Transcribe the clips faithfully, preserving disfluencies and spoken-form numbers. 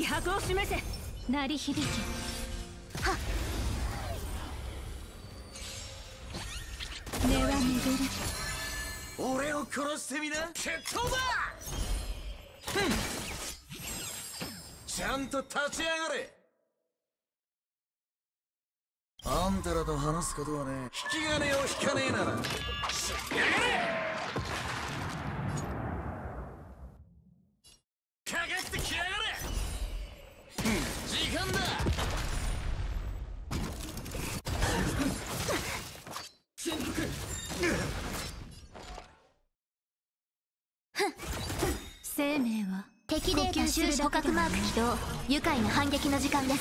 迫を示せ。鳴り響け。はっ。根は巡る。 俺を殺してみな。決闘だ。ちゃんと立ち上がれ。あんたらと話すことはね、引き金を引かねえなら仕上がれ。かかってきやがれ。時間だ。潜伏。 生命は敵データ収捕獲マーク起動。愉快な反撃の時間です。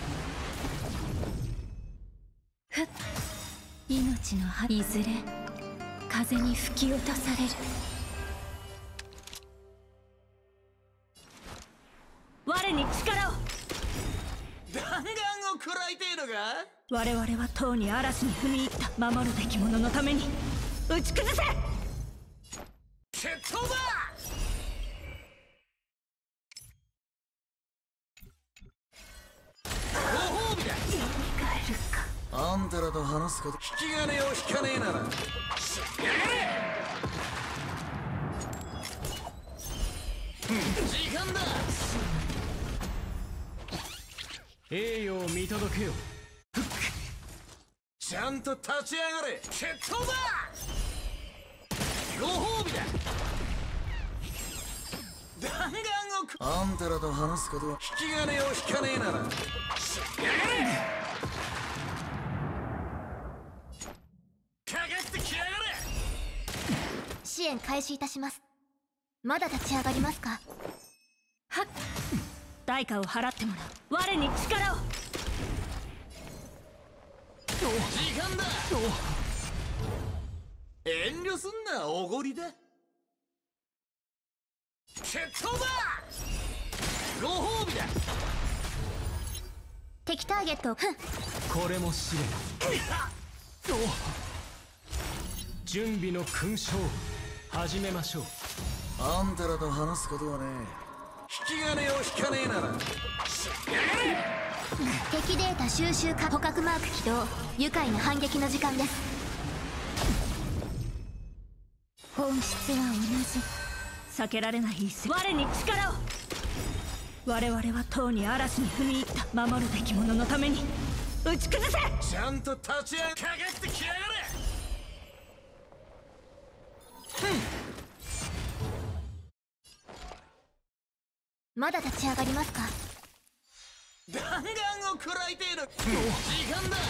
ふっ。命の葉いずれ風に吹き落とされる。我に力を。 弾丸を食らいてえのか。 我々はとうに嵐に踏み入った。守るべき者のために打ち崩せ。 決闘だ。ご褒美だ。あんたらと話すこと、引き金を引かねえなら仕上がれ。時間だ。 栄誉を見届けよ。 ちゃんと立ち上がれ。決闘だ。ご褒美だ。弾丸をくあんたらと話すことは、引き金を引かねえなら仕上がれ。かかってきやがれ。 支援開始いたします。まだ立ち上がりますか。 はっ。代価を払ってもらう。我に力を。 時間だ。遠慮すんな。おごりだ。決闘だ。ご褒美だ。 敵ターゲットを。 これも試練。準備の勲章始めましょう。 あんたらと話すことはね、引き金を引かねえなら仕上がれ。 敵データ収集か捕獲マーク起動。愉快な反撃の時間です。 本質は同じ。避けられない一戦。我に力を。我々はとうに嵐に踏み入った。守るべき者のために打ち崩せ。 ちゃんと立ち上がかかってきやがれ。 まだ立ち上がりますか。 弾丸を食らいてえの。時間だ。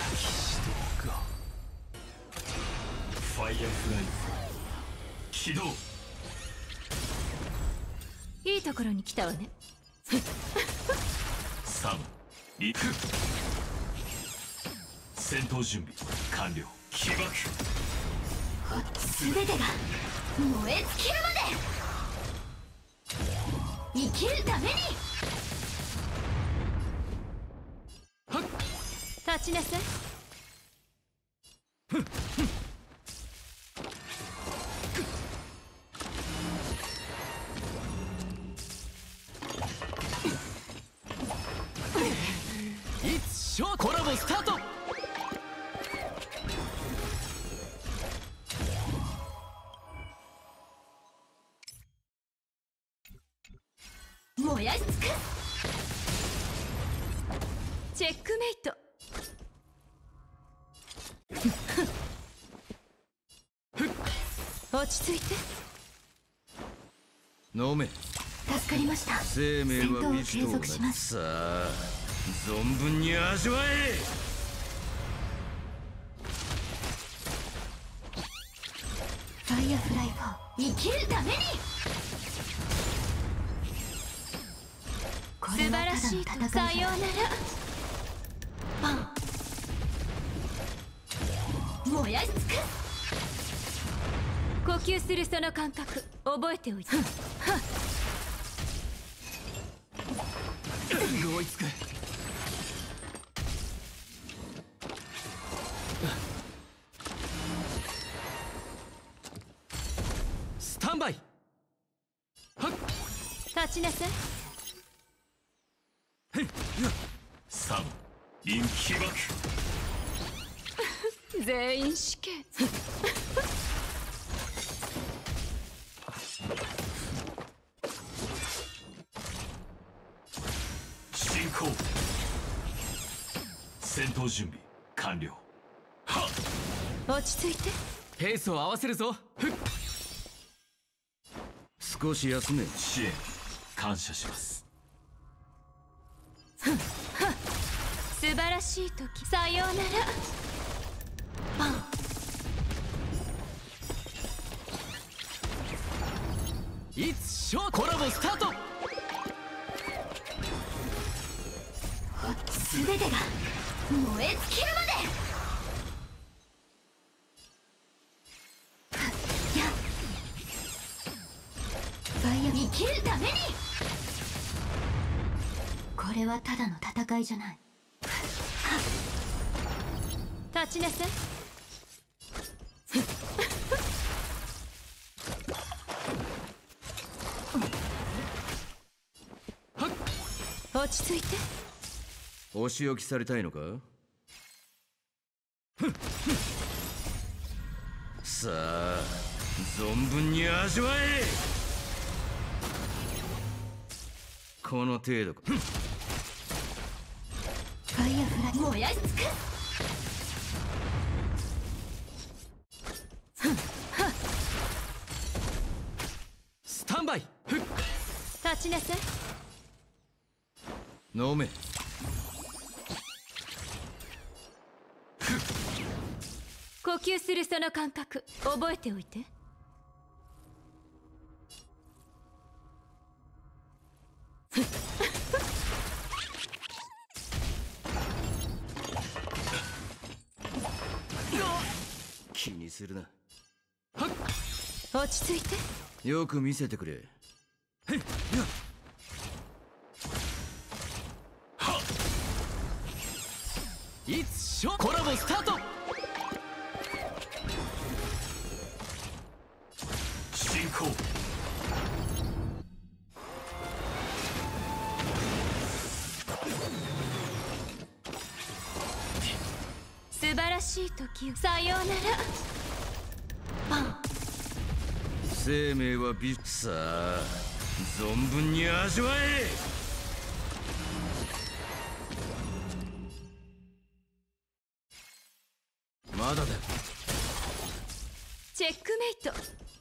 ファイアフライ起動。 いいところに来たわね。 さん、に、戦闘準備完了。起爆。 全てが燃え尽きるまで生きるために。 立ちなさい。 いつショーコラボスタート。 燃やし尽くす。 チェックメイト。落ち着いて。 飲め。 助かりました。 生命は未知と同じ。さあ存分に味わえ。 ファイアフライを生きるために。 素晴らしいとさようなら。 パン。燃やし尽くす。 呼吸するその感覚覚えておいて。 追いつく。スタンバイ。はっ。 立ちなさい。 臨機爆全員死刑。 進行。戦闘準備完了。はっ、 落ち着いて。 ペースを合わせるぞ。ふっ、 少し休め。 支援感謝します。 素晴らしい時。さようなら。バン。 いつショーコラボスタート。 全てが燃え尽きるまで。やっファイア生きるために。これはただの戦いじゃない。 立ちなさい。落ち着いて。 お仕置きされたいのか。さあ存分に味わえ。この程度か。 ファイアフライ燃やし尽くす。 スタンバイ。ふっ、 立ちなさい。 飲め。 呼吸するその感覚覚えておいて。 気にするな。 落ち着いて。 よく見せてくれ。へっやっ。 いつショーコラボスタート。 進行。 素晴らしい時を。さようなら。バン。 生命は美。さあ存分に味わえ。まだだ。 チェックメイト。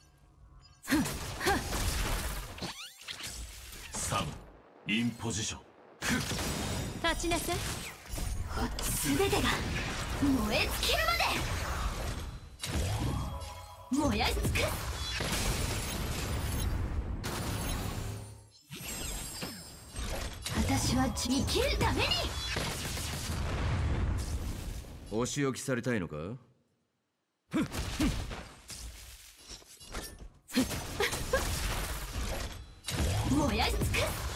さんインポジション。 立ちなさい。 全てが燃え尽きるまで。燃やし尽くす。私は生きるために。 お仕置きされたいのか。 燃やし尽くす。